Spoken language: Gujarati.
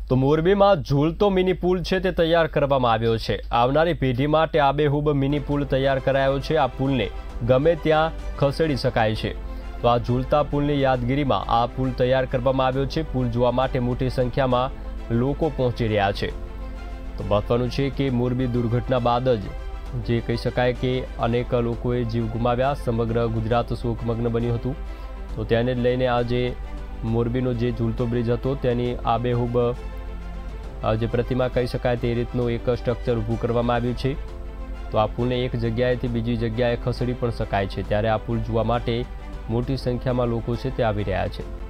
તો મોરબીમાં ઝૂલતો મિની પુલ છે તે તૈયાર કરવામાં આવ્યો છે। આવનારી પેઢી માટે આબેહૂબ મિની પુલ તૈયાર કરાયો છે। આ પુલને ગમે ત્યાં ખસેડી શકાય છે। તો આ ઝૂલતા પુલની યાદગીરીમાં આ પુલ તૈયાર કરવામાં આવ્યો છે। પુલ જોવા માટે મોટી સંખ્યામાં લોકો પહોંચી રહ્યા છે। તો મહત્વનું છે કે મોરબી દુર્ઘટના બાદ જ જે કહી શકાય કે અનેક લોકોએ જીવ ગુમાવ્યા, સમગ્ર ગુજરાત શોકમગ્ન બન્યું હતું। તો તેને જ લઈને આજે મોરબીનો જે ઝૂલતો બ્રિજ હતો તેની આબેહૂબ જે પ્રતિમા કહી શકાય તે રીતનું એક સ્ટ્રક્ચર ઊભું કરવામાં આવ્યું છે। તો આ પુલને એક જગ્યાએથી બીજી જગ્યાએ ખસેડી પણ શકાય છે, ત્યારે આ પુલ જોવા માટે મોટી સંખ્યામાં લોકો છે તે આવી રહ્યા છે।